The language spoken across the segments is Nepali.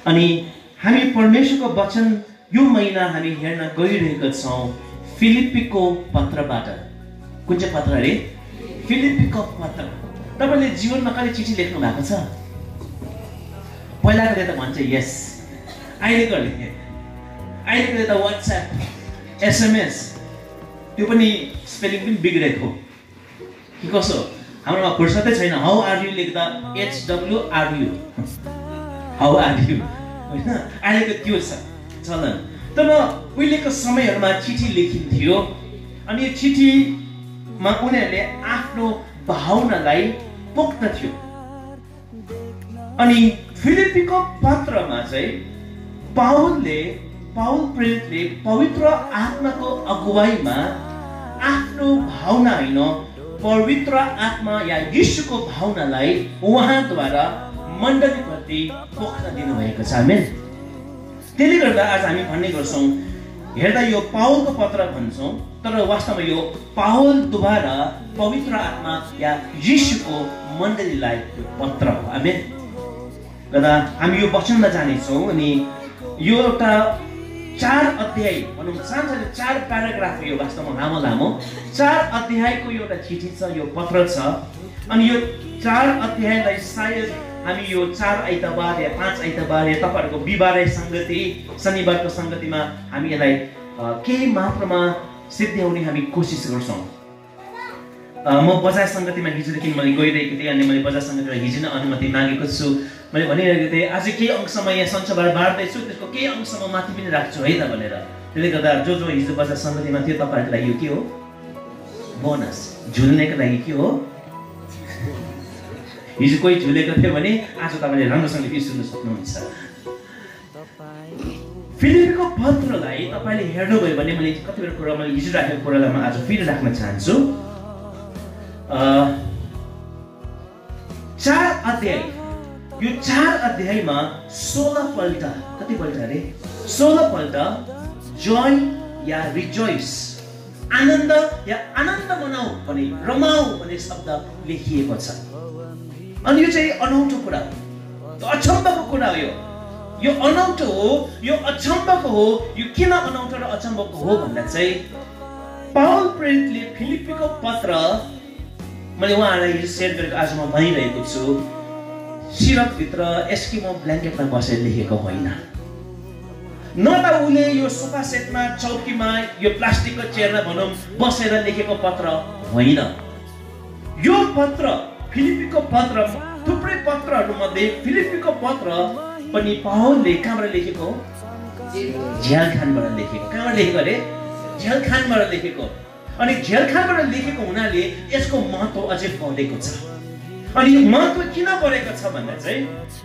अनि हामी परमेश्वरको वचन यो महिना हामी हेर्न गइरहेका छौँ फिलिप्पीको पत्रबाट। कुन चाहिँ पत्र अरे? फिलिप्पीको पत्र। तपाईले जीवनमा कहिले चिठी लेख्नु भएको छ? पहिलाकोले त भन्छ यस, अहिलेकोले त व्हाट्सएप, एसएमएस, त्यो पनि स्पेलिङ पनि बिग्रेको कि कसो? हाम्रोमा फुर्सदै छैन। हाउ आर यु लेख्दा HWRU, हाउ आर यु, होइन? अहिलेको त्यो छ चलन। तर उहिलेको समयहरूमा चिठी लेखिन्थ्यो अनि यो चिठीमा उनीहरूले आफ्नो भावनालाई पोख्दथ्यो। अनि फिलिप्पीको पत्रमा चाहिँ पाउल प्रेरितले पवित्र आत्माको अगुवाईमा आफ्नो भावना होइन, पवित्र आत्मा या यीशुको भावनालाई उहाँद्वारा मण्डलीप्रति पोख्न दिनुभएको छ। आमेन। त्यसले गर्दा आज हामी भन्ने गर्छौँ, हेर्दा यो पाउलको पत्र भन्छौँ तर वास्तवमा यो पाउलद्वारा पवित्र आत्मा या यीशुको मण्डलीलाई पत्र हो। आमेन। गर्दा हामी यो वचनमा जानेछौँ अनि यो एउटा 4 अध्याय भनौँ, सानो 4 प्याराग्राफ, यो वास्तवमा लामो 4 अध्यायको एउटा चिठी छ, यो पत्र छ। अनि यो 4 अध्यायलाई सायद हामी यो 4 आइतबार या 5 आइतबार या तपाईँहरूको बिहिबार सङ्गति, शनिबारको सङ्गतिमा हामी यसलाई केही मात्रामा सिद्ध्याउने हामी कोसिस गर्छौँ। म बजार सङ्गतिमा हिजोदेखि मैले गइरहेको थिएँ अनि मैले बजार सङ्गतिमा हिजो नै अनुमति मागेको छु। मैले भनिरहेको थिएँ आज केही अंशमा यहाँ सञ्चबार बाँड्दैछु, त्यसको केही अंशमा माथि पनि राख्छु है त भनेर। त्यसले गर्दा जो हिजो बजार सङ्गतिमा थियो तपाईँहरूको लागि यो के हो? बोनस। झुल्नेको लागि के हो? हिजो कोही झुलेको थियो भने आज तपाईँले राम्रोसँग फेरि सुन्न सक्नुहुन्छ। फिलिप्पीको पत्रलाई तपाईँले हेर्नुभयो भने मैले कतिवटा कुरा मैले हिजो राखेको कुरालाई म आज फेरि राख्न चाहन्छु। 4 अध्याय, यो 4 अध्यायमा 16 पल्ट, कति पल्ट अरे? 16 पल्ट जोय या रिजोइस, आनन्द या आनन्द मनाऊ भने, रमाऊ भन्ने शब्द लेखिएको छ। अनि यो चाहिँ अनौठो कुरा हो, अचम्मको कुरा हो। यो अनौठो हो, यो अचम्मको हो। यो किन अनौठो र अचम्मको हो भन्दा चाहिँ पाउल प्रेरितले फिलिप्पीको पत्र, मैले उहाँहरूलाई हिजो सेयर गरेको आज म भनिरहेको छु, सिरकभित्र एस्किमो ब्ल्याङ्केटमा बसेर लेखेको होइन। न त उसले यो सोफा सेटमा, चौकीमा, यो प्लास्टिकको चेयरमा भनौँ बसेर लेखेको पत्र होइन। यो पत्र, फिलिप्पीको पत्र, थुप्रै पत्रहरू मध्ये फिलिप्पीको पत्र पनि पाउलले कहाँबाट लेखेको? झ्यालखानबाट लेखेको। कहाँबाट लेखेको अरे? झ्यालखानबाट लेखेको। अनि झ्यालखानबाट लेखेको हुनाले यसको महत्त्व अझै बढेको छ। अनि यो महत्त्व किन बढेको छ भन्दा चाहिँ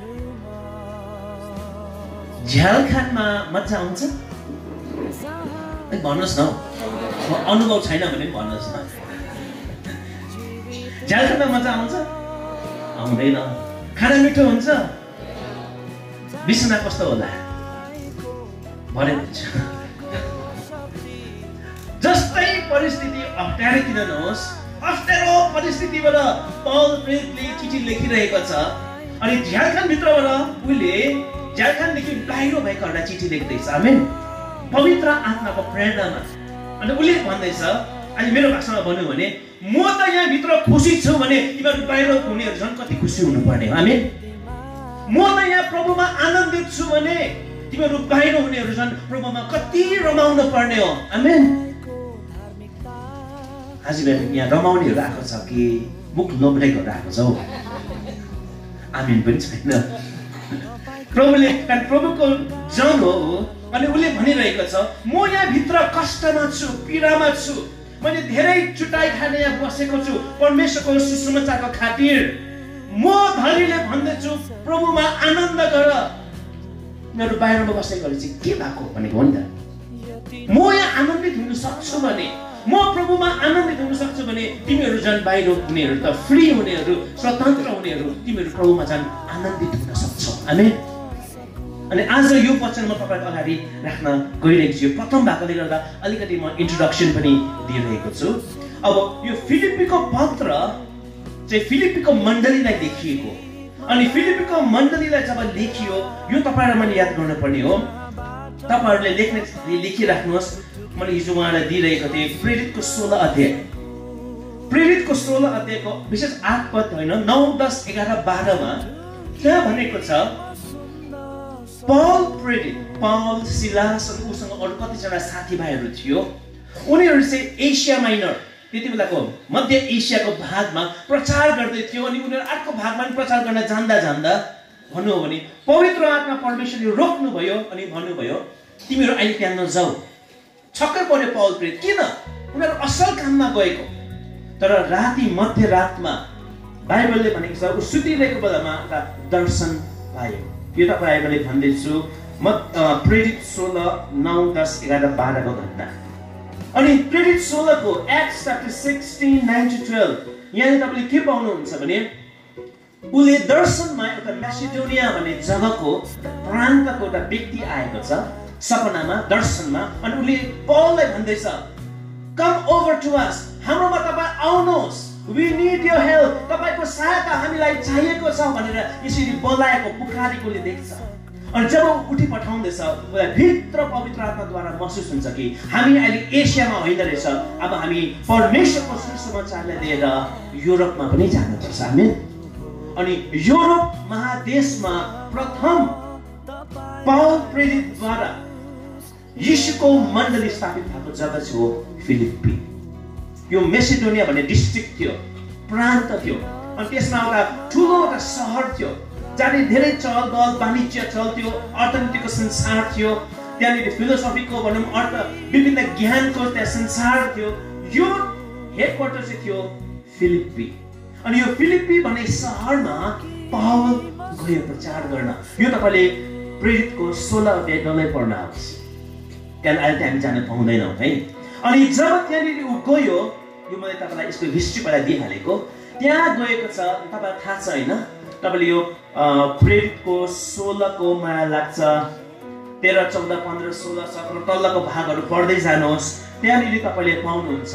झ्यालखानमा मजा आउँछ? भन्नुहोस् न, अनुभव छैन भने पनि भन्नुहोस् न। झ्यालखानमा मजा आउँछ? आउँदैन। खाना मिठो हुन्छ? बिसना कस्तो होला? भरे हुन्छ। जस्तै परिस्थिति अप्ठ्यारो किन नहोस्, अप्ठ्यारो परिस्थितिबाट पाउल प्रेरितले चिठी लेखिरहेको छ। अनि झ्यालखानभित्रबाट उसले झ्यालखानदेखि बाहिर भएकोहरूलाई चिठी लेख्दैछ। आमेन। पवित्र आत्माको प्रेरणामा। अनि उसले भन्दैछ, अहिले मेरो भाषामा भन्नु भने म त यहाँभित्र खुसी छु भने तिमीहरू बाहिर हुनेहरू झन् कति खुसी हुनुपर्ने हो। आमेन। म त यहाँ प्रभुमा आनन्दित छु भने तिमीहरू बाहिर हुनेहरू झन् प्रभुमा कति रमाउनु पर्ने हो। आमेन। आज यहाँ रमाउनेहरू आएको छ कि मुख लोभ्रेकोहरू आएको छ हौ? आमेन पनि छैन। प्रभुले प्रभुको जन हो अनि उसले भनिरहेको छ, म यहाँभित्र कष्टमा छु, पीडामा छु, मैले धेरै चुटाइ खाने यहाँ बसेको छु परमेश्वरको सुसमाचारको खातिर। म धनीले भन्दैछु प्रभुमा आनन्द गर। मेरो बाहिरमा बसेकोले चाहिँ के भएको भनेको हो नि त। म यहाँ आनन्दित हुन सक्छु भने, म प्रभुमा आनन्दित हुन सक्छु भने तिमीहरू झन् बाहिर हुनेहरू त फ्री हुनेहरू, स्वतन्त्र हुनेहरू, तिमीहरू प्रभुमा झन् आनन्दित हुन सक्छौ। आमेन। अनि आज यो वचन म तपाईँको अगाडि राख्न गइरहेको छु। यो प्रथम भएकोले गर्दा अलिकति म इन्ट्रोडक्सन पनि दिइरहेको छु। अब यो फिलिप्पीको पत्र चाहिँ फिलिप्पीको मण्डलीलाई लेखिएको। अनि फिलिपीको मण्डलीलाई जब लेखियो, यो तपाईहरु मैले याद गर्नुपर्ने हो। तपाईहरुले लेखिराख्नुहोस्। मैले हिजो उहाँलाई दिइरहेको थिएँ प्रेरितको 16 अध्याय। प्रेरितको 16 अध्यायको विशेष 8 पद होइन, 9, 10, 11, 12 मा त्यहाँ भनेको छ पौल प्रेरित, पौल, सिलास अनि उसँग अरु कतिजना साथीभाइहरू थियो। उनीहरू चाहिँ एसिया माइनर, त्यति बेलाको मध्य एसियाको भागमा प्रचार गर्दै थियो। अनि उनीहरू अर्को भागमा पनि प्रचार गर्न जान्दा भन्नु हो भने पवित्र आत्मा परमेश्वरले रोक्नु भयो अनि भन्नुभयो तिमीहरू अहिले त्यहाँ नजाऊ। छक्कै पर्यो पौल प्रेरित, किन? उनीहरू असल काममा गएको। तर राति मध्यरातमा बाइबलले भनेको छ उ सुतिरहेको बेलामा एउटा दर्शन पायो। यो तपाईलाई मैले भन्दैछु प्रेरित 16, 9, 10, 11, 12 को घटना। अनि प्रेरित 16 को एक्ट्स च्याप्टर 16, 9 to 12 यहाँ तपाईले के पाउनुहुन्छ भने उले दर्शनमा एउटा म्यासिडोनिया भन्ने जग्गाको प्रान्तको एउटा व्यक्ति आएको छ सपनामा, दर्शनमा। अनि उले पौललाई भन्दैछ कम ओभर टु अस, हाम्रोमा तपाईं आउनुहोस्, वी नीड योर हेल्प, तपाईको सहायता हामीलाई चाहिएको छ भनेर यसरी बोलाएको पुकारेकोले देख्छ। अनि जब उठी पठाउँदैछ उलाई भित्र पवित्र आत्माद्वारा महसुस हुन्छ कि हामी अहिले एसियामा होइन रहेछ, अब हामी परमेश्वरको सुसमाचारलाई लिएर युरोपमा पनि जानुपर्छ। आमेन। अनि युरोप महादेशमा प्रथम पौल प्रेरितद्वारा यीशुको मण्डली स्थापित भएको जग्गा हो फिलिप्पी। यो मेसिडोनिया भन्ने डिस्ट्रिक्ट थियो, प्रान्त थियो। अनि त्यसमा एउटा ठुलो एउटा सहर थियो जहाँ धेरै चलबल वाणिज्य चल्थ्यो, अर्थनीतिको संसार थियो, त्यहाँनिर फिलोसफीको भनौँ अर्थ विभिन्न ज्ञानको त्यहाँ संसार थियो। यो हेडक्वार्टर चाहिँ थियो फिलिप्पी। अनि यो फिलिप्पी भन्ने सहरमा पौल गयो प्रचार गर्न। यो तपाईले प्रेरितको 16 अध्याय डल्लै पढ्न आओस्, त्यहाँ अहिले हामी जान पाउँदैनौँ है। अनि जब त्यहाँनिर ऊ गयो, यो मैले तपाईलाई यसको हिस्ट्री पहिला दिइहालेको, त्यहाँ गएको छ तपाईलाई थाहा छ होइन? तपाईले यो प्रेरितको 16 को मलाई लाग्छ 13, 14, 15, 16, 17 तल्लोको भागहरू पढ्दै जानुहोस्। त्यहाँनिर तपाईले पाउनुहुन्छ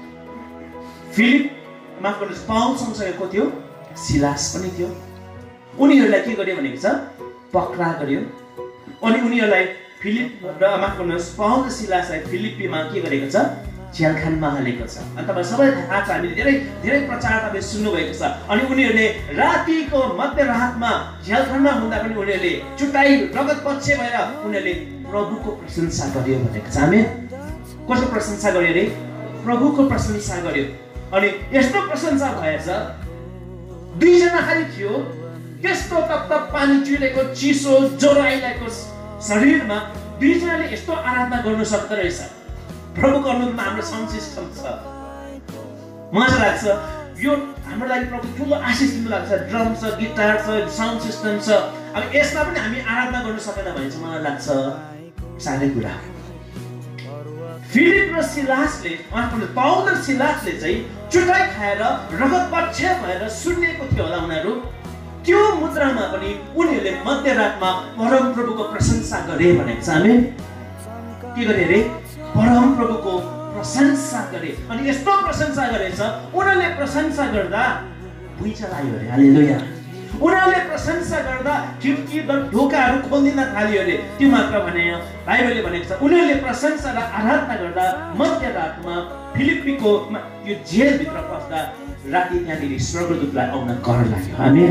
फिलिप माफ गर्नुहोस् पौल सँगसँगै को थियो? सिलास पनि थियो। उनीहरूलाई के गर्यो भनेको छ? पक्रा गर्यो। अनि उनीहरूलाई फिलिप र माफ गर्नुहोस् पौल र सिलासलाई फिलिप्पीमा के गरेको छ? जेलखानामा हालेको छ। अनि तपाईँ सबैलाई थाहा छ, हामीले धेरै धेरै प्रचार तपाईँ सुन्नुभएको छ। अनि उनीहरूले रातिको मध्यरातमा जेलखानामा हुँदा पनि उनीहरूले चुटाइ रगत पक्ष भएर उनीहरूले प्रभुको प्रशंसा गर्यो भनेको छ। आमेन। कसको प्रशंसा गर्यो रे? प्रभुको प्रशंसा गर्यो। अनि यस्तो प्रशंसा भएछ, दुईजना खाली थियो, त्यस्तो तप्तप पानी चुहिरहेको चिसो ज्वरो आइरहेको शरीरमा दुईजनाले यस्तो आराधना गर्न सक्दो रहेछ। प्रभुको अनुरोधमा हाम्रो साउन्ड सिस्टम छ, मजा लाग्छ। यो हाम्रो लागि प्रभु ठुलो आशिष दिनु लाग्छ। ड्रम छ, गिटार छ, साउन्ड सिस्टम छ। अब यसमा पनि हामी आराधना गर्न सकेन भने चाहिँ मलाई लाग्छ साह्रै कुरा। फिलिप र सिलासले, पौल र सिलासले चाहिँ चुटाइ खाएर रगतपक्ष भएर सुन्निएको थियो होला उनीहरू। त्यो मुद्रामा पनि उनीहरूले मध्यरातमा परम प्रभुको प्रशंसा गरे भनेको छ। आमेन। के गरे रे? परम प्रभुको प्रशंसा गरे। अनि यस्तो प्रशंसा गरेछ, उनीहरूले प्रशंसा गर्दा भुइँचालो आयो अरे। हालेलुया। उनीहरूले प्रशंसा गर्दा खिड्की ढोकाहरू खोल्दिन थाल्यो अरे। त्यो मात्र भने बाइबलले भनेको छ उनीहरूले प्रशंसा र आराधना गर्दा मध्यरातमा फिलिप्पीको यो जेलभित्र पस्दा राति त्यहाँनिर स्वर्गदूतलाई आउन कर लाग्यो। आमेन।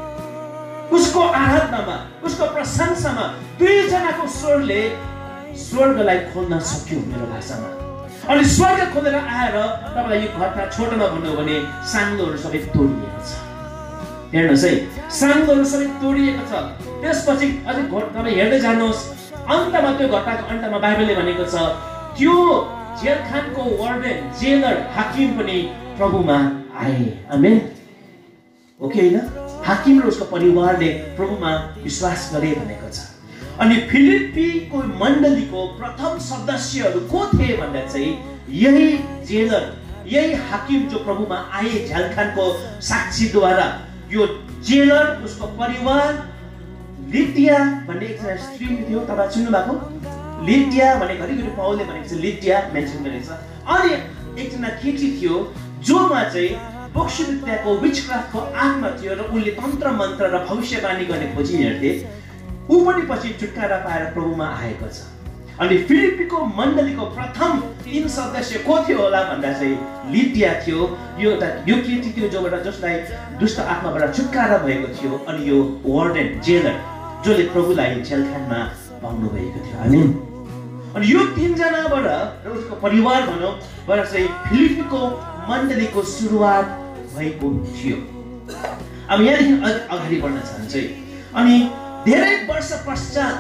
उसको आराधनामा, उसको प्रशंसामा दुईजनाको स्वरले स्वर्गलाई खोल्न सक्यो मेरो भाषामा। अनि स्वर्ग खोलेर आएर तपाईलाई यो घटना छोटोमा भन्नु भने साङ्लोहरू सबै तोडिएको छ। हेर्नुहोस् है, साङ्लोहरू सबै तोडिएको छ। त्यसपछि अझै तपाईँ हेर्दै जानुहोस्, अन्तमा त्यो घटनाको अन्तमा बाइबलले भनेको छ त्यो जेलखानाको वार्डन, जेलर, हाकिम पनि प्रभुमा आए। आमेन। ओके हैन? हाकिम र उसको परिवारले प्रभुमा विश्वास गरे भनेको छ। अनि फिलिप्पीको मण्डलीको प्रथम सदस्यहरू को थिए भन्दा चाहिँ यही जेलर, यही हाकिम जो प्रभुमा आए झ्यालखानको साक्षीद्वारा, यो जेलर, उसको परिवार, लिडिया भन्ने एकजना स्त्री थियो, तपाईँ सुन्नु भएको? लिडिया भने घरिघरि पौलले भनेको छ लिडिया मेन्सन गरेको छ। अनि एकजना केटी थियो जोमा चाहिँ बोक्सीविद्याको विचक्राफ्टको आत्मा थियो र उनले तन्त्र मन्त्र र भविष्यवाणी गर्ने खोजी हेर्थे, ऊ पनि पछि छुटकारा पाएर प्रभुमा आएको छ। अनि फिलिपीको मण्डलीको प्रथम 3 सदस्य को थियो होला भन्दा चाहिँ लिडिया थियो। यो केटी थियो जसलाई दुष्ट आत्माबाट छुटकारा भएको थियो। अनि यो वार्डन जेलर जसले प्रभुलाई जेलखानमा पाउनु भएको थियो। आमेन। अनि यो 3 जनाबाट र उसको परिवार भनौँ बाट चाहिँ फिलिपीको मण्डलीको सुरुवात भएको थियो। अब यहाँदेखि अगाडि बढ्न चाहन्छु। अनि धेरै वर्ष पश्चात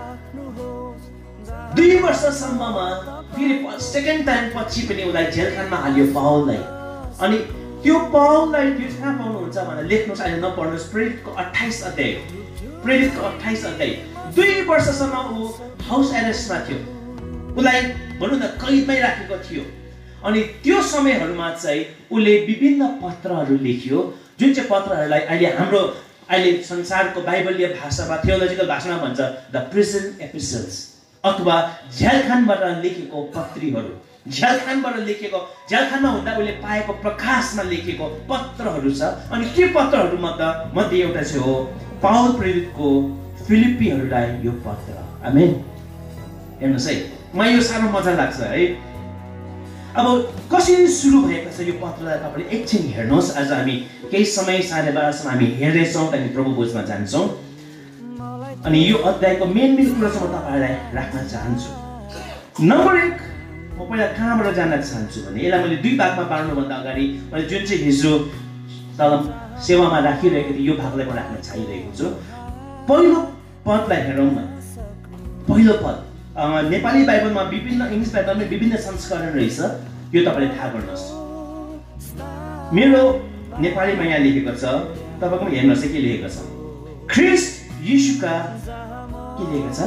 2 वर्षसम्ममा फेरि सेकेन्ड टाइम पछि पनि उसलाई जेलखानमा हालियो पाउललाई। अनि त्यो पाउललाई त्यो कहाँ पाउनुहुन्छ भनेर लेख्नुहोस्, अहिले नपढ्नुहोस्। प्रेरितको 28 अध्याय, प्रेरितको 28 अध्याय। 2 वर्षसम्म ऊ हाउस एरेस्टमा थियो, उसलाई भनौँ न कैदमै राखेको थियो। अनि त्यो समयहरूमा चाहिँ उसले विभिन्न पत्रहरू लेख्यो, जुन चाहिँ पत्रहरूलाई अहिले संसारको बाइबलीय भाषामा थियोलोजिकल भाषामा भन्छ द प्रिजन एपिसल्स, अथवा झ्यालखानबाट लेखेको पत्रीहरू। झ्यालखानबाट लेखेको, झ्यालखानमा हुँदा उसले पाएको प्रकाशमा लेखेको पत्रहरू छ। अनि के पत्रहरू मध्ये एउटा चाहिँ हो पाउल प्रेरितको फिलिपीहरूलाई यो पत्र। आमेन। हेर्नुहोस् है, मलाई यो साह्रो मजा लाग्छ है। अब कसरी सुरु भएको छ यो पत्रलाई तपाईँले एकछिन हेर्नुहोस्। आज हामी केही समय 12:30 हामी हेर्दैछौँ, त्यहाँदेखि प्रभु भोजमा जान्छौँ। अनि यो अध्यायको मेन कुरा चाहिँ म तपाईँलाई राख्न चाहन्छु। नम्बर 1, म पहिला कहाँबाट जान चाहन्छु भने यसलाई मैले 2 भागमा बाँड्नुभन्दा अगाडि मैले जुन चाहिँ हिजो तल सेवामा राखिरहेको थिएँ यो भागलाई म राख्न चाहिरहेको छु। पहिलो पदलाई हेरौँ न। पहिलो पद नेपाली बाइबलमा विभिन्न, इङ्ग्लिस बाइबलमा विभिन्न संस्करण रहेछ, यो तपाईँले थाहा गर्नुहोस्। मेरो नेपालीमा यहाँ लेखेको छ, तपाईँको हेर्नुहोस् के लेखेको छ। ख्रिस्ट यीशुका के लेखेको छ?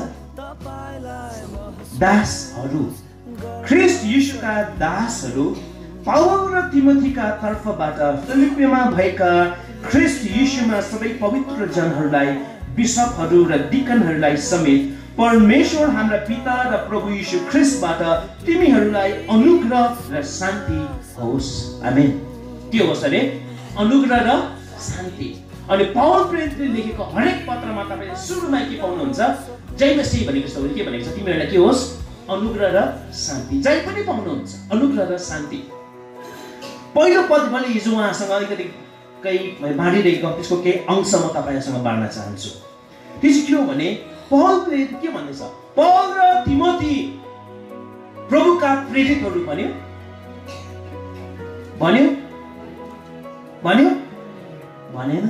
दासहरू। ख्रिस्ट यीशुका दासहरू पाउल र तिमोथीका तर्फबाट फिलिपीमा भएका ख्रिस्ट यीशुमा सबै पवित्र जनहरूलाई, बिशपहरू र डिकनहरूलाई समेत परमेश्वर हाम्रा पिता र प्रभु यीशु ख्रिस्टबाट तिमीहरूलाई अनुग्रह र शान्ति होस्। आमेन। के होस् अरे? अनुग्रह र शान्ति। अनि पाउल प्रेरितले लेखेको हरेक पत्रमा तपाईँले सुरुमा के पाउनुहुन्छ? जय मसीह भनेको छ। के भनेको छ? तिमीहरूलाई के होस्? अनुग्रह र शान्ति। जय पनि पाउनुहुन्छ, अनुग्रह र शान्ति। पहिलो पद मैले हिजो उहाँसँग अलिकति केही बाँडिरहेको त्यसको केही अंश म तपाईँसँग बाँड्न चाहन्छु। त्यो चाहिँ के हो भने पाउल प्रेरित के भन्दैछ? पाउल र तिमोथी प्रभुका प्रेरितहरू भन्यो भनेन।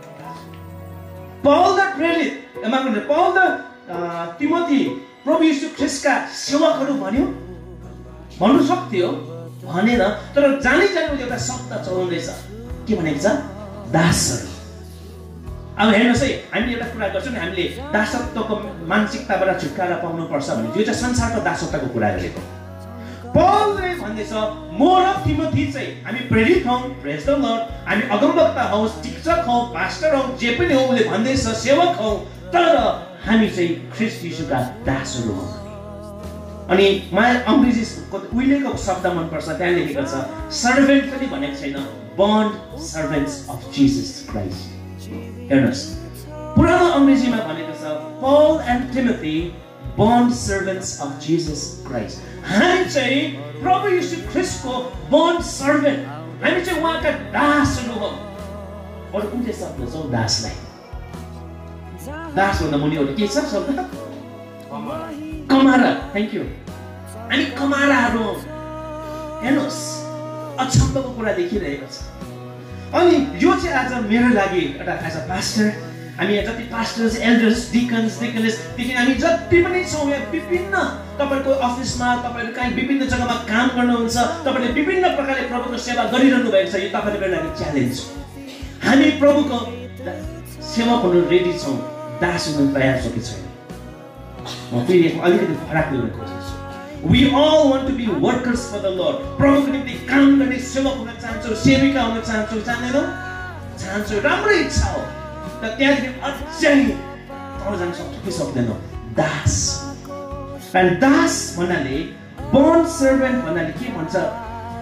पाउल र प्रेरित, पाउल र तिमोथी प्रभु यीशु ख्रिस्टका सेवकहरू भन्नु सक्थ्यो, भनेन। तर जानी एउटा शब्द चलाउँदैछ। के भनेको छ? दासहरू। अब हेर्नुहोस् है, हामीले एउटा कुरा गर्छौँ नि, हामीले दासत्वको मानसिकताबाट छुटकारा पाउनुपर्छ भने यो चाहिँ संसारको दासत्वको कुरा गरेको। पाउलले भन्दैछ म र तिमोथी चाहिँ हामी प्रेरित हौँ, प्रेज द लर्ड, हामी अगमवक्ता हौँ, शिक्षक हौँ, पास्टर हौँ, जे पनि हौँ, उसले भन्दैछ सेवक हौँ, तर हामी चाहिँ ख्रिस्ट यीशुका दासहरू हौँ। अनि मलाई अङ्ग्रेजीको उहिलेको शब्द मनपर्छ, त्यहाँ लेखेको छ सर्भेन्ट पनि भनेको छैन, bond servants of Jesus Christ. हेर्नुहोस्, पुरानो अङ्ग्रेजीमा भनेको छ Paul and Timothy bond servants of Jesus Christ. हामी चाहिँ प्रभु यीशु ख्रिस्टको बन्ड सर्भेन्ट, हामी चाहिँ उहाँका दासहरू हौँ। अरू कुन चाहिँ शब्द छ दासलाई? दास भन्दा मुनि अरू के छ शब्द? कमारा। Thank you. हामी कमाराहरू हौँ। हेर्नुहोस्, अचम्मको कुरा देखिरहेको छ। अनि यो चाहिँ आज मेरो लागि एउटा एज अ पास्टर, हामी यहाँ जति पास्टर्स, एल्डर्स, डिकन्सदेखि हामी जति पनि छौँ यहाँ विभिन्न, तपाईँको अफिसमा, तपाईँहरू कहीँ विभिन्न जग्गामा काम गर्नुहुन्छ, तपाईँले विभिन्न प्रकारले प्रभुको सेवा गरिरहनु भएको छ। यो तपाईँहरूको लागि च्यालेन्ज हो। हामी प्रभुको सेवक हुनु रेडी छौँ, दास हुनु तयार छौँ कि छैन? म फेरि अलिकति फरक ल्याउने खोज्दैछु। We all want to be workers for the Lord. प्रभुको निम्ति काम गर्ने सेवक हुन चाहन्छौँ, सेविका हुन चाहन्छौँ, चाहँदैनौँ? चाहन्छौँ, राम्रो इच्छा हो। तर त्यहाँदेखि अझै तल जान सक्दैनौँ। दास। दास भन्नाले, बन्ड सर्भेन्ट भन्नाले के भन्छ?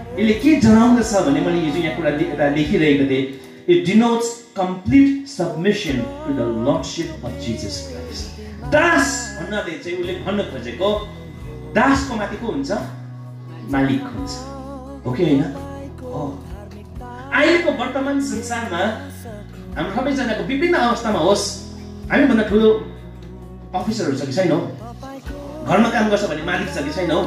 यसले के जनाउँदछ भने मैले यो चाहिँ यहाँ कुरा एउटा लेखिरहेको थिएँ it denotes complete submission to the lordship of Jesus Christ दास भन्नाले चाहिँ उसले भन्न खोजेको दासको माथि को हुन्छ मालिक हुन्छ हो कि होइन हो अहिलेको वर्तमान संसारमा हाम्रो सबैजनाको विभिन्न अवस्थामा होस् हामीभन्दा ठुलो अफिसरहरू छ कि छैनौँ घरमा काम गर्छ भने मालिक छ कि छैनौँ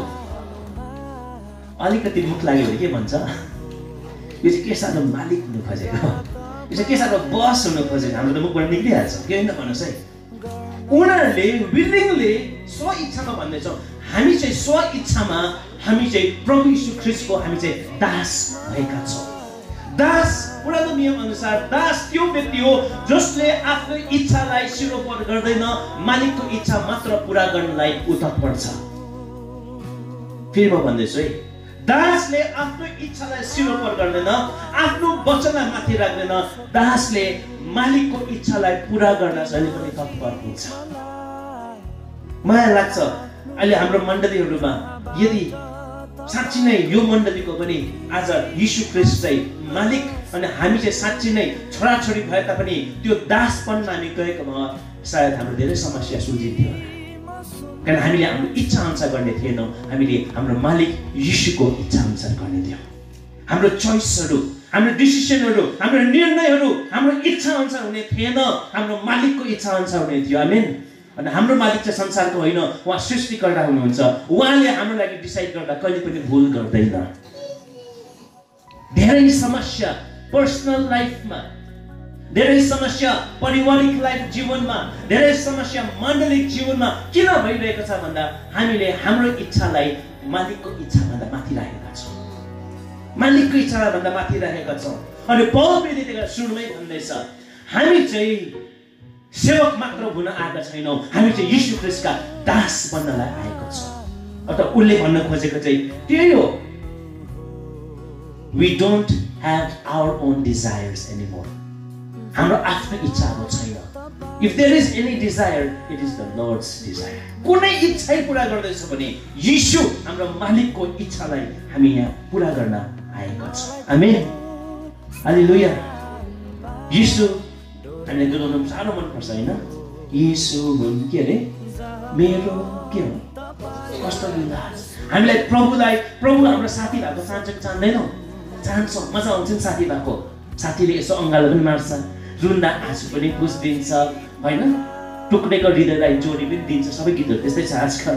अलिकति मुख लाग्यो भने के भन्छ यो चाहिँ के साह्रो मालिक हुनु खोजेको यो चाहिँ के साह्रो बस हुनु खोजेको हाम्रो त मुखबाट निक्लिहाल्छ के होइन भन्नुहोस् है उनीहरूले विलिङली स्व इच्छामा भन्दैछौँ हामी चाहिँ स्व इच्छामा हामी चाहिँ प्रभु यीशु ख्रीष्टको हामी चाहिँ दास भएका छौँ दास पुरानो नियम अनुसार दास त्यो व्यक्ति हो जसले आफ्नो इच्छालाई सिरोपर गर्दैन मालिकको इच्छा मात्र पुरा गर्नलाई उतत्पर छ फेरि म भन्दैछु है दासले आफ्नो इच्छालाई सिरोपर गर्दैन आफ्नो वचनलाई माथि राख्दैन दासले मालिकको इच्छालाई पुरा गर्न जहिले पनि तत्पर हुन्छ माया लाग्छ अहिले हाम्रो मण्डलीहरूमा यदि साँच्ची नै यो मण्डलीको पनि आज यीशु ख्रीष्ट चाहिँ मालिक अनि हामी चाहिँ साँच्ची नै छोराछोरी भए तापनि त्यो दासपनमा हामी गएको भए सायद हाम्रो धेरै समस्या सुल्झिन्थ्यो कारण हामीले हाम्रो इच्छा अनुसार गर्ने थिएनौँ हामीले हाम्रो मालिक यीशुको इच्छा अनुसार गर्ने थियौँ हाम्रो चोइसहरू हाम्रो डिसिसनहरू हाम्रो निर्णयहरू हाम्रो इच्छा अनुसार हुने थिएन हाम्रो मालिकको इच्छा अनुसार हुने थियो आमेन अनि हाम्रो मालिक चाहिँ संसारको होइन उहाँ सृष्टिकर्ता हुनुहुन्छ उहाँले हाम्रो लागि डिसाइड गर्दा कहिले पनि भुल गर्दैन धेरै समस्या पर्सनल लाइफमा धेरै समस्या पारिवारिक लाइफ जीवनमा धेरै समस्या माण्डलिक जीवनमा किन भइरहेको छ भन्दा हामीले हाम्रो इच्छालाई मालिकको इच्छाभन्दा माथि राखेका छौँ मालिकको इच्छाभन्दा माथि राखेका छौँ अनि पौलले त्यहाँ सुरुमै भन्दैछ हामी चाहिँ सेवक मात्र हुन आएका छैनौँ हामी चाहिँ यीशु ख्रीष्टका दास बन्नलाई आएका छौँ अथवा उसले भन्न खोजेको चाहिँ त्यही हो we don't have our own desires anymore हाम्रो आफ्नो इच्छाहरू छैन if there is any desire it is the Lord's desire कुनै इच्छा पूरा गर्दैछ भने यीशु हाम्रो मालिकको इच्छालाई हामी यहाँ पूरा गर्न आएका छौँ आमेन हालेलुया यीशु हामीले गाउनु साह्रो मन पर्छ हैन यीशु हुन् के अरे मेरो के हो कस्तो विलास हामीलाई प्रभु हाम्रो साथी भएको चाहन्छ कि चाहदैनौँ चाहन्छौँ मजा आउँछ नि साथी भएको साथीले यसो अङ्गालो पनि मार्छ रुन्दा आँसु पनि पुछिदिन्छ होइन टुक्रेको हृदयलाई जोडी पनि दिन्छ सबै गीतहरू त्यस्तै छ आजकल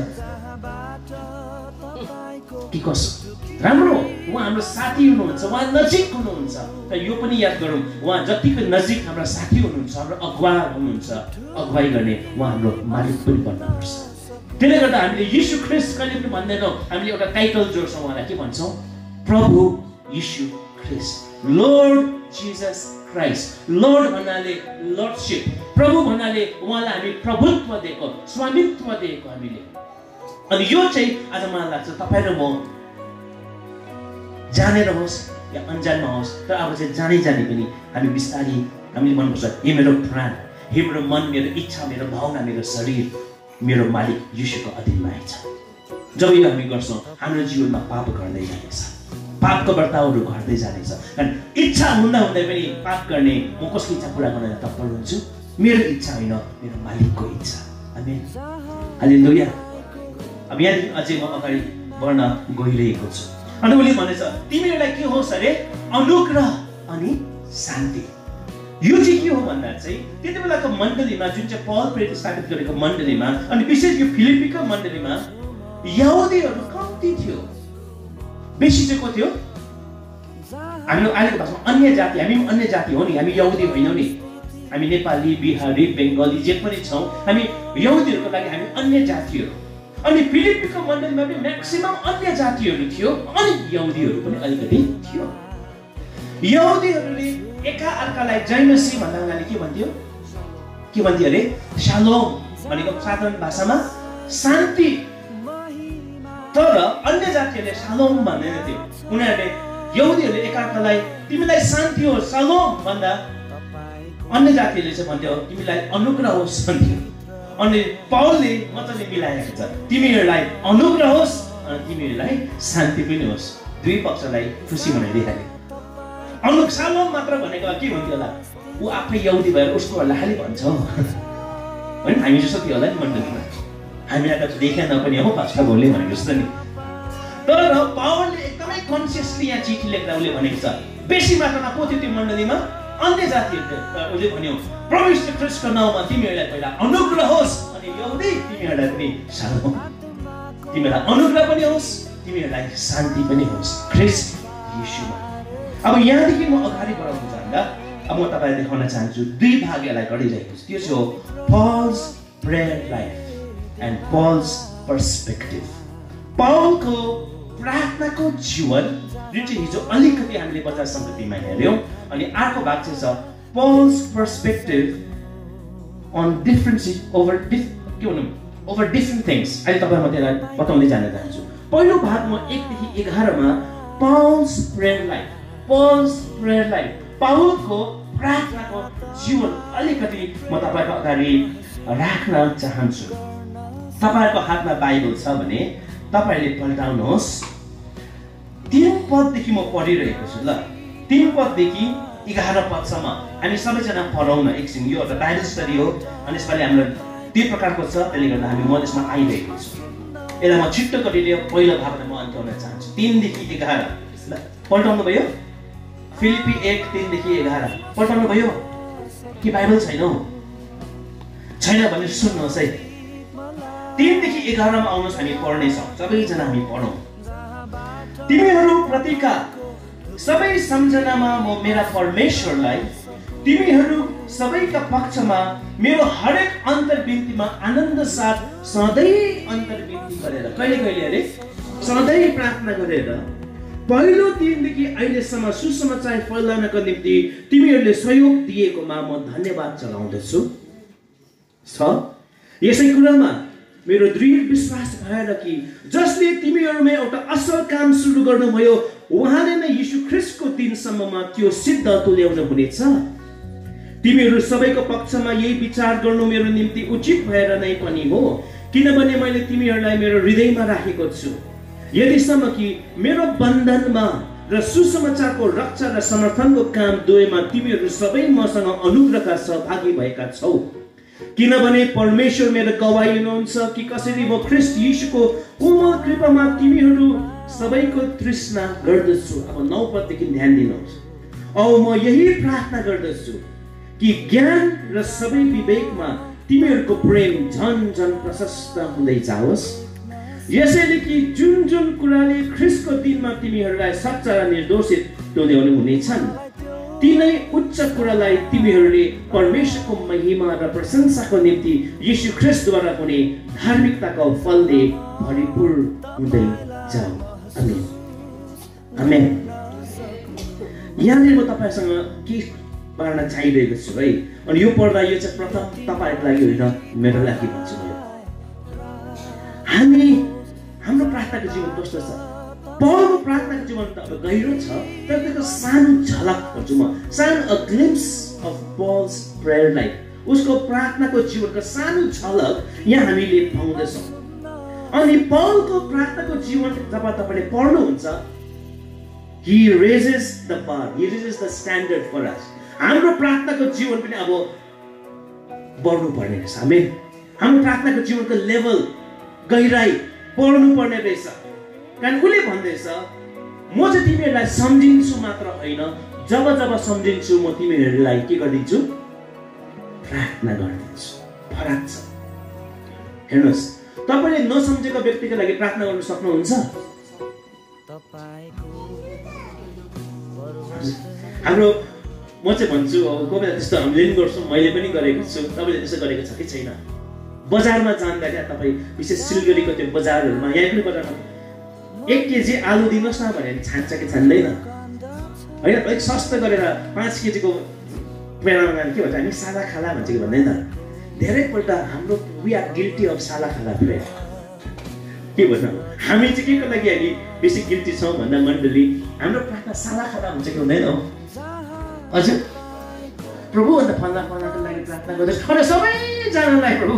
के कसो राम्रो उहाँ हाम्रो साथी हुनुहुन्छ उहाँ नजिक हुनुहुन्छ तर यो पनि याद गरौँ उहाँ जतिको नजिक हाम्रो साथी हुनुहुन्छ हाम्रो अगुवा हुनुहुन्छ अगुवाई गर्ने उहाँ हाम्रो मालिक पनि बन्नुपर्छ त्यसले गर्दा हामीले यीशु ख्रीष्ट कहिले पनि भन्दैनौँ हामीले एउटा टाइटल जोड्छौँ उहाँलाई के भन्छौँ प्रभु यीशु ख्रीष्ट लर्ड जिसस क्राइस्ट लर्ड भन्नाले लर्डशिप प्रभु भन्नाले उहाँलाई हामी प्रभुत्व दिएको स्वामित्व दिएको हामीले अनि यो चाहिँ आज मलाई लाग्छ तपाईँ र म जानेर होस् या अनजानमा होस् तर अब चाहिँ जानै जाने पनि हामी बिस्तारै हामीले भन्नुपर्छ हे मेरो प्राण हे मेरो मन मेरो इच्छा मेरो भावना मेरो शरीर मेरो मालिक यीशुको अधीनमा आइछ जब यो हामी गर्छौँ हाम्रो जीवनमा पाप गर्दै जानेछ पापको बर्तावहरू घट्दै जानेछ कारण इच्छा हुँदा हुँदै पनि पाप गर्ने म कसको इच्छा पुरा गर्न तत्पर हुन्छु मेरो इच्छा होइन मेरो मालिकको इच्छा आमेन हालेलुया अब यहाँदेखि अझै म अगाडि बढ्न गइरहेको छु अनि उसले भनेछ तिमीहरूलाई के होस् अरे अनुग्रह अनि शान्ति यो चाहिँ के हो भन्दा चाहिँ त्यति बेलाको मण्डलीमा जुन चाहिँ पौल प्रेरित स्थापित गरेको मण्डलीमा अनि विशेष यो फिलिपीको मण्डलीमा यहुदीहरू कम्ती थियो बेसी चाहिँ को थियो हामी अहिलेको भाषामा अन्य जाति हामी अन्य जाति हो नि हामी यहुदी होइनौँ नि हामी नेपाली बिहारी बेङ्गली जे पनि छौँ हामी यहुदीहरूको लागि हामी अन्य जातिहरू अनि फिलिपीको मण्डलीमा पनि म्याक्सिमम अन्य जातिहरू थियो अनि यहुदीहरू पनि अलिकति थियो यहुदीहरूले एकाअर्कालाई जय मसीह भन्दा उनीहरूले के भन्थ्यो अरे शालोम भनेको साधारण भाषामा शान्ति तर अन्य जातिहरूले शालोम भन्दैन थियो उनीहरूले यहुदीहरूले एकाअर्कालाई तिमीलाई शान्ति होस् शालोम भन्दा अन्य जातिहरूले चाहिँ भन्थ्यो तिमीलाई अनुग्रह होस् भन्थ्यो अनि पौलले मजाले मिलाएको छ तिमीहरूलाई अनुग्रह होस् अनि तिमीहरूलाई शान्ति पनि होस् दुई पक्षलाई खुसी बनाइदिइहाल्यो। अनुक सालोम मात्र भनेको के हुन्थ्यो होला, ऊ आफै यहुदी भएर उसकोहरूलाई खालि भन्छ होइन, हामी जस्तो थियो होला नि मण्डलीमा, हामीलाई त देखेन पनि हो पास्टर बोल्ने भनेको जस्तो नि। तर पावलले एकदमै कन्सियसली यहाँ चिठी लेख्दा उसले भनेको छ, बेसी मात्रामा को थियो त्यो मण्डलीमा, अन्य जातिहरू। उसले भन्यो प्रभु यीशु ख्रीष्टको नाउँमा तिमीहरूलाई पहिला अनुग्रह होस्, अनि यहुदी तिमीहरूलाई पनि शालोम, तिमीहरूलाई अनुग्रह पनि होस्, तिमीहरूलाई शान्ति पनि होस् ख्रीष्ट यीशुमा। अब यहाँदेखि म अगाडि बढाउन जाँदा अब म तपाईँलाई देखाउन चाहन्छु दुई भाग यसलाई गरिरहेको छु। त्यो चाहिँ हो Paul's prayer life and Paul's perspective. पावलको प्रार्थनाको जीवन जुन चाहिँ हिजो अलिकति हामीले बजार सङ्गतिमा हेऱ्यौँ, अनि अर्को भाग चाहिँ छ Paul's perspective on over different things. अहिले तपाईँलाई म त्यसलाई बताउँदै जान चाहन्छु। पहिलो भाग म 1 देखि 11 मा पल्स प्रेयर लाइफ पावलको प्रार्थनाको जीवन अलिकति म तपाईँको अगाडि राख्न चाहन्छु। तपाईँहरूको हातमा बाइबल छ भने तपाईँले पल्टाउनुहोस्। 3 पददेखि म पढिरहेको छु ल, 3 पददेखि 11 पदसम्म हामी सबैजना पढौँ न एकछिन। यो एउटा बाइबल स्टडी हो अनि यसपालि हाम्रो त्यो प्रकारको छ, त्यसले गर्दा हामी मधेसमा आइरहेको छु। यसलाई म छिट्टो गरिदिए पहिलो भागलाई म अन्त्याउन चाहन्छु। 3 देखि 11 पल्टाउनु भयो। फिलिपी 1 3 देखि 11 पल्टाउनु भयो कि बाइबल छैन भने सुन्नुहोस् है। 3 देखि 11 मा आउनुहोस्, हामी पढ्नेछौँ, सबैजना हामी पढौँ। तिमीहरू प्रतिका सबै सम्झनामा म मेरा परमेश्वरलाई तिमीहरू सबैका पक्षमा मेरो हरेक अन्तर्विन्तीमा आनन्द साथ सधैँ अन्तर्विन्ती गरेर, कहिले अरे सधैँ प्रार्थना गरेर पहिलो दिनदेखि अहिलेसम्म सुसमाचार फैलाउनको निम्ति तिमीहरूले सहयोग दिएकोमा म धन्यवाद चढाउँदछु। यसै कुरामा मेरो दृढ विश्वास भएर कि जसले तिमीहरूमा एउटा असल काम सुरु गर्नुभयो उहाँले नै यीशु ख्रीष्टको दिनसम्ममा त्यो सिद्ध तुल्याउनु हुनेछ। तिमीहरू सबैको पक्षमा यही विचार गर्नु मेरो निम्ति उचित भएर नै पनि हो, किनभने मैले तिमीहरूलाई मेरो हृदयमा राखेको छु, यतिसम्म कि मेरो बन्धनमा र सुसमाचारको रक्षा र समर्थनको काम दुवैमा तिमीहरू सबै मसँग अनुग्रहका सहभागी भएका छौ। किनभने परमेश्वर मेरो गवाही हुनुहुन्छ कि कसरी म ख्रीष्ट यीशुको कोमल कृपामा तिमीहरू सबैको तृष्णा गर्दछु। अब 9 पददेखि ध्यान दिनुहोस्। औ म यही प्रार्थना गर्दछु कि ज्ञान र सबै विवेकमा तिमीहरूको प्रेम झन प्रशस्त हुँदै जाओस्, यसैले कि जुन कुराले ख्रीष्टको दिनमा तिमीहरूलाई सच्चा र निर्दोषित तुल्याउनु हुनेछन् तिनै उच्च कुरालाई तिमीहरूले परमेश्वरको महिमा र प्रशंसाको निम्ति यीशु ख्रीष्टद्वारा हुने धार्मिकताको फलले भरिपूर्ण हुँदै जाऊ। आमेन आमेन। यहाँनिर म तपाईसँग के पढ्न चाहिरहेको छु है, अनि यो पढ्दा यो चाहिँ प्रथम तपाईँहरूको लागि होइन मेरो लागि भन्छु। हाम्रो प्रार्थनाको जीवन कस्तो छ? पावलको प्रार्थनाको जीवन त अब गहिरो छ, तर त्यसको सानो झलक भन्छु म, सानो a glimpse of Paul's prayer life, उसको प्रार्थनाको जीवनको सानो झलक यहाँ हामीले पाउँदछौँ। अनि पावलको प्रार्थनाको जीवन जब तपाईँले पढ्नुहुन्छ, he raises the bar, he raises the standard for us. हाम्रो प्रार्थनाको जीवन पनि अब बढ्नु पर्ने रहेछ। आमेन। हाम्रो प्रार्थनाको जीवनको लेभल गहिराई बढ्नु पर्ने रहेछ। कारण उसले भन्दैछ म चाहिँ तिमीहरूलाई सम्झिन्छु मात्र होइन, जब सम्झिन्छु म तिमीहरूलाई के गरिदिन्छु? प्रार्थना गरिदिन्छु। फरक छ। हेर्नुहोस्, तपाईँले नसम्झेको व्यक्तिको लागि प्रार्थना गर्न सक्नुहुन्छ? हाम्रो म चाहिँ भन्छु अब कोही बेला त्यस्तो हामीले पनि गर्छौँ, मैले पनि गरेको छु, तपाईँले त्यस्तो गरेको छ कि छैन? बजारमा जाँदाखेरि तपाईँ विशेष सिलगढीको त्यो बजारहरूमा, यहाँ पनि बजारमा 1 केजी आलु दिनुहोस् न भने छान्छ कि छान्दैन होइन? अलिक सस्तो गरेर 5 केजीको बेलामा के भन्छ, हामी सादा खाला भन्छ कि भन्दैन? धेरैपल्ट हाम्रो वी आर गिल्टी अफ सादा खाला प्रेयर। के भन्नु, हामी चाहिँ के को लागि हामी बेसी गिल्टी छौँ भन्दा मण्डली हाम्रो प्रार्थना सादा खाला हुन्छ कि हुँदैन? हजुर, प्रभु अन्त फल्नाको लागि प्रार्थना गर्दैछ सबैजनालाई प्रभु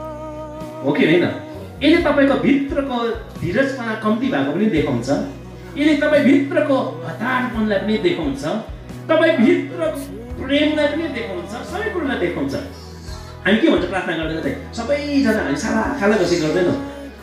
हो कि होइन? यसले तपाईँको भित्रको धीरजपना कम्ती भएको पनि देखाउँछ। यसले तपाईँ भित्रको हतारपनलाई पनि देखाउँछ, तपाईँ भित्रको प्रेमलाई पनि देखाउँछ, सबै कुरोलाई देखाउँछ। हामी के भन्छ प्रार्थना गर्दा चाहिँ सबैजना हामी साला खाला घसी गर्दैनौँ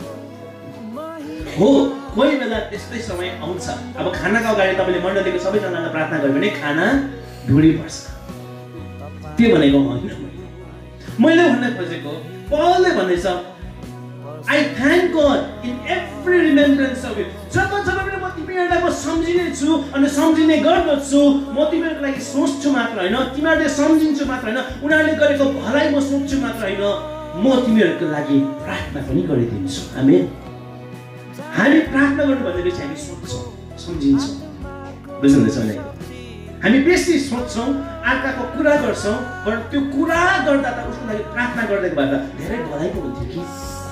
हो। कोही बेला त्यस्तै समय आउँछ, अब खानाको अगाडि तपाईँले मण्डलीको सबैजनालाई प्रार्थना गर्यो भने खाना ढुँडी पर्छ। त्यो भनेको होइन, मैले भन्न खोजेको पौलले भन्दैछ I thank God in every remembrance of it. जब पनि म तिमीहरूलाई म सम्झिने छु अनि सम्झिने गर्दछु। म तिमीहरूको लागि सोच्छु मात्र होइन, तिमीहरूले सम्झिन्छु मात्र होइन, उनीहरूले गरेको भलाइ म सोच्छु मात्र होइन, म तिमीहरूको लागि प्रार्थना पनि गरिदिन्छु। आमेन। हामी प्रार्थना गर्नु भनेपछि हामी सोच्छौँ, सम्झिन्छौँ, बुझ्नुहुँदैछ भने हामी बेसी सोच्छौँ, अर्काको कुरा गर्छौँ, तर त्यो कुरा गर्दा त उसको लागि प्रार्थना गर्दै गर्दा धेरै भलाइ पो हुन्थ्यो कि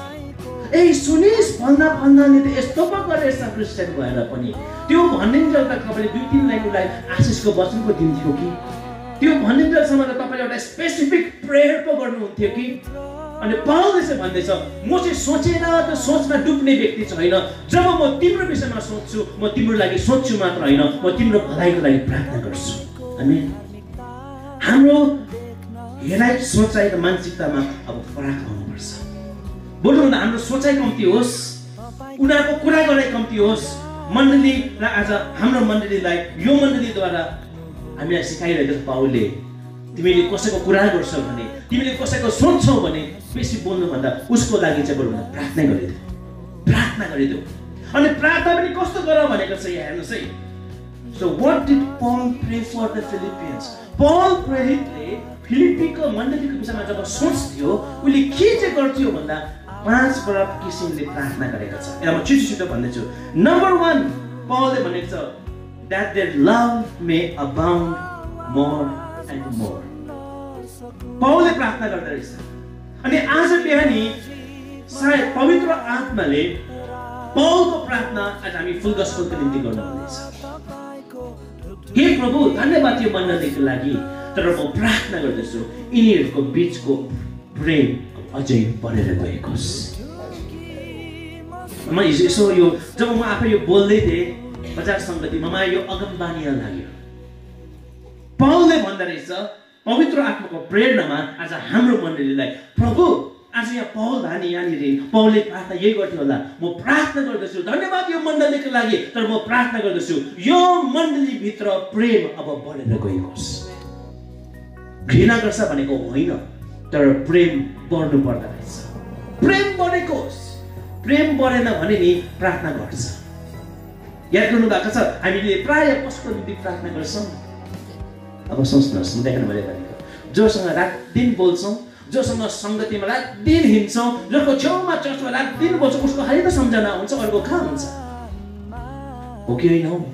ए सुनिस् भन्दा त यस्तो पो गरेछ क्रिस्चियन भएर पनि। त्यो भनिन्जेल त तपाईँले 2-3 लाइन उसलाई आशिषको वचन पो दिन्थ्यो कि, त्यो भनिन्जेलसम्म त तपाईँले एउटा स्पेसिफिक प्रेयर पो गर्नुहुन्थ्यो कि। अनि पाउलले चाहिँ भन्दैछ म चाहिँ सोचेर त्यो सोचमा डुब्ने व्यक्ति छैन। जब म तिम्रो विषयमा सोच्छु, म तिम्रो लागि सोच्छु मात्र होइन, म तिम्रो भलाइको लागि प्रार्थना गर्छु। आमेन। हाम्रो हेराइ सोचाइ र मानसिकतामा अब फरक आउनुपर्छ। बोल्नु भन्दा हाम्रो सोचाइ कम्ती होस्, उनीहरूको कुरा गराइ कम्ती होस्। मण्डलीलाई आज हाम्रो मण्डलीलाई यो मण्डलीद्वारा हामीलाई सिकाइरहेको छ पाउलले, तिमीले कसैको कुरा गर्छौ भने, तिमीले कसैको सोच्छौ भने बेसी बोल्नुभन्दा उसको लागि चाहिँ बरु प्रार्थना गरिदेऊ, प्रार्थना गरिदेऊ। अनि प्रार्थना पनि कस्तो गर भनेको छ यहाँ हेर्नुहोस् है। So what did Paul pray for the Philippians? Paul प्रेरितले फिलिप्पीको मण्डलीको विषयमा जब सोच्थ्यो उसले के चाहिँ गर्थ्यो भन्दा 5 प्रकार किसिमले प्रार्थना गरेको छ। यहाँ म छिटो भन्दैछु। नम्बर 1 पाउलले भनेको छ that their love may abound more and more. पाउलले प्रार्थना गर्दै रहेछ। अनि आज बिहानी सायद पवित्र आत्माले पाउलको प्रार्थना आज हामी फुल गस्पेलको निम्ति गर्नु हुँदैछ। हे प्रभु धन्यवाद यो मण्डलीको लागि, तर म प्रार्थना गर्दछु यिनीहरूको बीचको प्रेम अझै बढेर गएको होस्। म यसो यो जब म आफै यो बोल्दै थिएँ बजार सङ्गतिमा मलाई यो अगमबानी लाग्यो। पाउलले भन्दा रहेछ पवित्र आत्माको प्रेरणामा आज हाम्रो मण्डलीलाई प्रभु आज यहाँ पाउल धानी यहाँनिर पाउलले प्रार्थना यही गर्थ्यो होला। म प्रार्थना गर्दछु धन्यवाद यो मण्डलीको लागि, तर म प्रार्थना गर्दछु यो मण्डलीभित्र प्रेम अब बढेर गएको होस्। घृणा गर्छ भनेको होइन, तर प्रेम बढ्नु पर्दो रहेछ। प्रेम बढेको होस्। प्रेम बढेन भने नि प्रार्थना घट्छ। याद गर्नु भएको छ हामीले प्राय कसको निम्ति प्रार्थना गर्छौँ? अब सोच्नुहोस्, म देख्नु मैले भनेको जोसँग रात दिन बोल्छौँ, जोसँग सङ्गतिमा रात दिन हिँड्छौँ, जसको छेउमा चर्चमा रात दिन बोल्छौँ, उसको खालि त सम्झना हुन्छ, अर्को कहाँ हुन्छ? हो कि होइन? हो।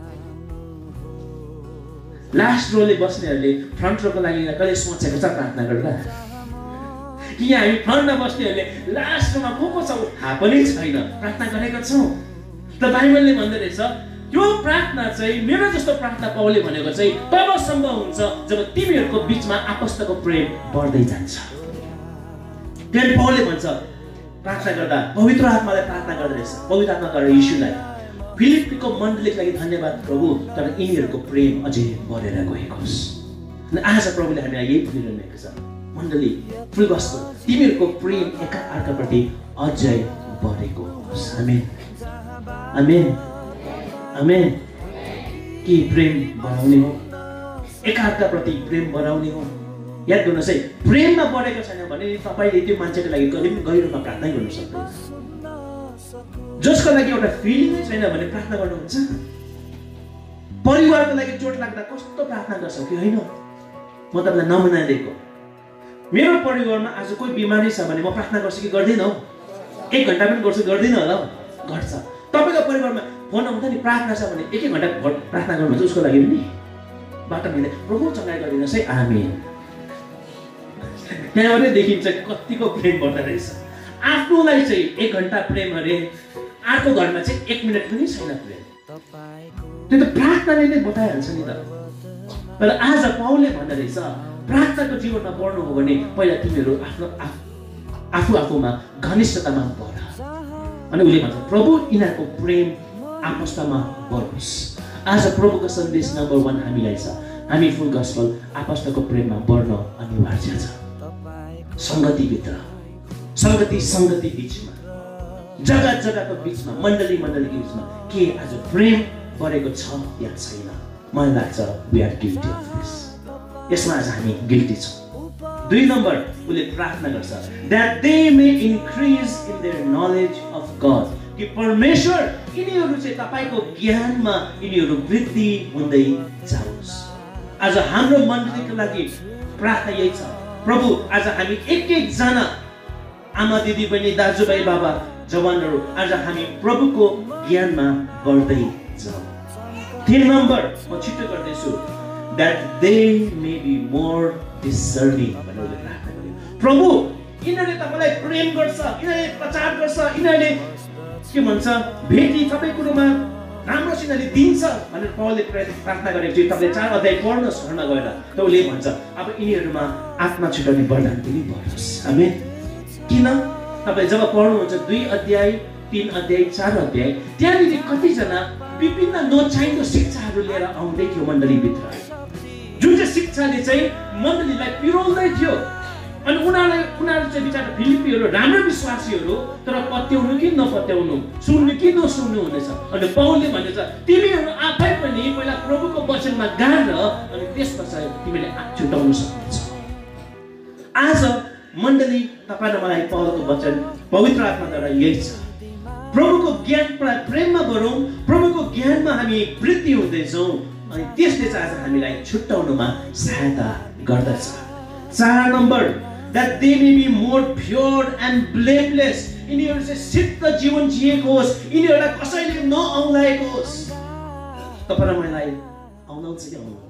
लास्ट रोले बस्नेहरूले फ्रन्ट रोको लागि कहिले सोचेको छ प्रार्थना गर्दा? कि यहाँ हामी फ्रन्टमा बस्नेहरूले लास्ट रोमा को छ थाहा पनि छैन, प्रार्थना गरेका छौँ। त बाइबलले भन्दो रहेछ त्यो प्रार्थना चाहिँ मेरो जस्तो प्रार्थना पाउलले भनेको चाहिँ तब सम्भव हुन्छ जब तिमीहरूको बीचमा आपस्तको प्रेम बढ्दै जान्छ। त्यही पाउलले भन्छ प्रार्थना गर्दा पवित्र आत्माले प्रार्थना गर्दै रहेछ, पवित्र आत्माद्वारा यीशुलाई फिलिप्पीको मण्डलीको लागि धन्यवाद प्रभु, तर यिनीहरूको प्रेम अझै बढेर गएको होस्। अनि आज प्रभुले हामीलाई यही भनिरहनु भएको छ मण्डली फुल गस्पेल तिमीहरूको प्रेम एका अर्काप्रति अझै बढेको होस्। आमेन आमेन आमेन। कि प्रेम बढाउने हो, एकाअर्काप्रति प्रेम बढाउने हो। याद गर्नुहोस् है, प्रेममा बढेको छैन भने तपाईँले त्यो मान्छेको लागि कहिले पनि गहिरोमा प्रार्थना गर्नु सक्दैन। जसको लागि एउटा फिलिङै छैन भने प्रार्थना गर्नुहुन्छ? परिवारको लागि चोट लाग्दा कस्तो प्रार्थना गर्छौ कि होइन? म तपाईँलाई नमुना दिएको, मेरो परिवारमा आज कोही बिमारी छ भने म प्रार्थना गर्छु कि गर्दिनँ? 1 घन्टा पनि गर्छु गर्दिनँ होला? घट्छ। तपाईँको परिवारमा फोन आउँदा नि प्रार्थना छ भने 1 घन्टा प्रार्थना गर्नुहुन्छ उसको लागि पनि? बाटो मिल्दै प्रभु चङ्गाइ गरिदिनुहोस् है, आमेन। त्यहाँबाट देखिन्छ कतिको प्रेम बढ्दो रहेछ। आफ्नोलाई चाहिँ 1 घन्टा प्रेम अरे, अर्को घरमा चाहिँ 1 मिनट पनि छैन प्रेम। त्यो त प्रार्थनाले नै बताइहाल्छ नि त। तर आज पाउलले भन्दा रहेछ प्रार्थनाको जीवनमा बढ्नु हो भने पहिला तिमीहरू आफूमा घनिष्ठतामा बढ। अनि उसले भन्छ प्रभु यिनीहरूको प्रेम आपस्तमा बढोस्। आज प्रभुको सन्देश नम्बर 1 हामीलाई छ, हामी फुल गस्पल आपस्तको प्रेममा बढ्न अनिवार्य छ। संगतिभित्र, संगति बिचमा, जग्गाको बिचमा, मण्डलीको बिचमा के आज प्रेम बढेको छ या छैन? मलाई लाग्छ we are guilty of this. यसमा आज हामी गिल्टी छौँ। 2 नम्बर उसले प्रार्थना गर्छ, that they may increase in their knowledge of God, कि परमेश्वर यिनीहरू चाहिँ तपाईको ज्ञानमा यिनीहरू वृद्धि हुँदै जाओस्। आज हाम्रो मण्डलीको लागि प्रार्थना यही छ, प्रभु आज हामी एक जना आमा दिदी बहिनी दाजुभाइ बाबा जवानहरू आज हामी प्रभुको ज्ञानमा बढ्दै जाऊ। 3 नम्बर म छिटो गर्दैछु, that they may be more discerning भनेर प्रार्थना गर्यो। प्रभु यिनीहरूले तपाईलाई प्रेम गर्छ, यिनीहरूले प्रचार गर्छ, यिनीहरूले के भन्छ भेटी सबै कुरोमा राम्रोसितले दिन्छ भनेर पौलले प्रार्थना गरेको थियो। तपाईले 4 अध्याय पढ्नुहोस् घरमा गएर, त उसले भन्छ अब यिनीहरूमा आत्मा छुटाउने वरदान पनि बढोस्। आमेन। किन? तपाईले जब पढ्नुहुन्छ 2 अध्याय 3 अध्याय 4 अध्याय, त्यहाँनिर कतिजना विभिन्न नचाहिँदो शिक्षाहरू लिएर आउँदै थियो मण्डलीभित्र, जुन चाहिँ शिक्षाले चाहिँ मण्डलीलाई पिरोल्दै थियो। अनि उनीहरू चाहिँ बिचारा फिलिपीहरू राम्रो विश्वासीहरू, तर पत्याउनु कि नपत्याउनु, सुन्नु कि नसुन्नु हुनेछ। अनि पौलले भनेछ तिमीहरू आफै पनि पहिला प्रभुको वचनमा गाएर अनि त्यसपछि तिमीले छुटाउन सक्नुहुन्छ। आज मण्डली तपाईँ र मलाई पौलको वचन पवित्र आत्माद्वारा यही छ, प्रभुको ज्ञान प्रेममा बढौँ, प्रभुको ज्ञानमा हामी वृद्धि हुँदैछौँ, अनि त्यसले चाहिँ आज हामीलाई छुट्याउनुमा सहायता गर्दछ। 4 number, that they may be more pure and blameless, यिनीहरू चाहिँ सिद्ध जीवन जिएको होस्, यिनीहरूलाई कसैले नऔँलाएको होस्। तपाईँ र मलाई औँलाउँछ कि औँलाउँदैन?